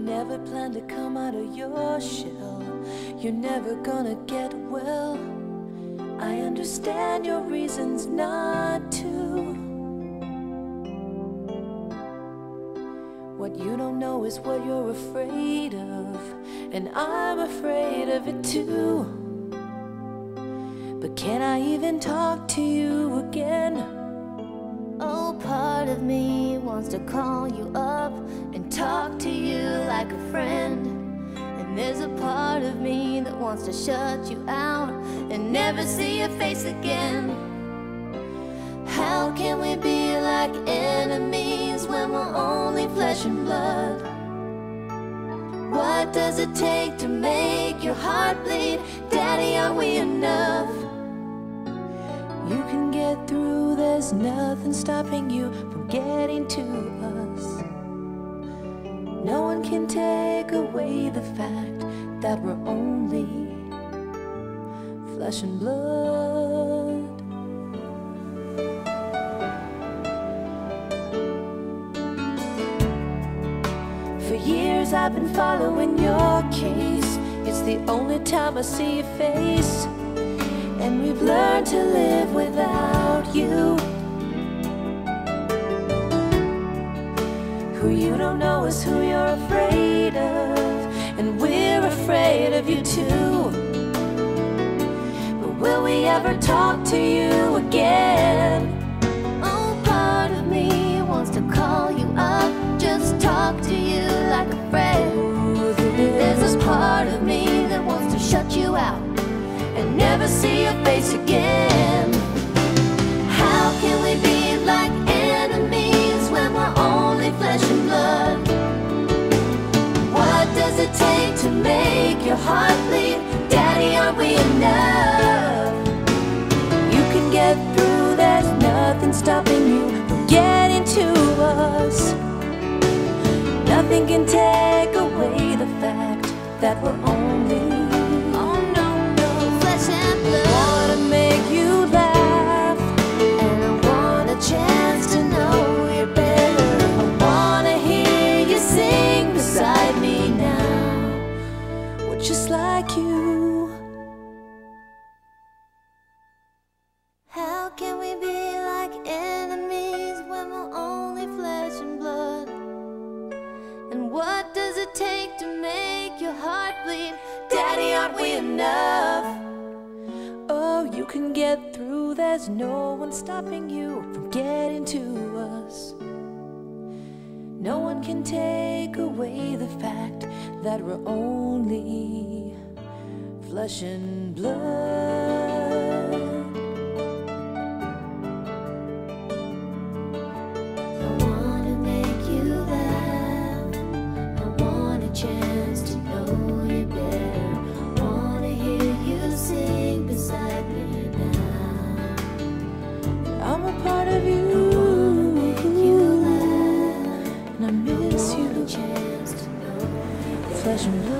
never plan to come out of your shell. You're never gonna get well. I understand your reasons not to. What you don't know is what you're afraid of, and I'm afraid of it too. But can I even talk to you again? Oh, part of me wants to call you up and talk to you like a friend. And there's a part of me that wants to shut you out and never see your face again. How can we be like enemies when we're only flesh and blood? What does it take to make your heart bleed? Daddy, are we enough? You can get through, there's nothing stopping you from getting to us. No one can take away the fact that we're only flesh and blood. For years I've been following your case. It's the only time I see your face. And we've learned to live without you. Who you don't know is who you're afraid of, and we're afraid of you too. But will we ever talk to you again? Oh, part of me wants to call you up, just talk to you like a friend. There's this part of me that wants to shut you out and never see your face again. How can we be like enemies when we're only flesh and blood? What does it take to make your heart bleed? Daddy, aren't we enough? You can get through, there's nothing stopping you from getting to us. Nothing can take away the fact that we're only wanna make you laugh, and I want a chance to know you're better. I wanna hear you sing beside me now. We're just like you. How can we be like enemies when we're only flesh and blood? And what does it take to make your heart bleed? Daddy, aren't we enough? Oh, you can get through, there's no one stopping you from getting to us. No one can take away the fact that we're only flesh and blood. I wanna make you laugh, I want a chance to know you better. Wanna hear you sing beside me now. I'm a part of you, and I miss you. Chance to know Flesh and blood.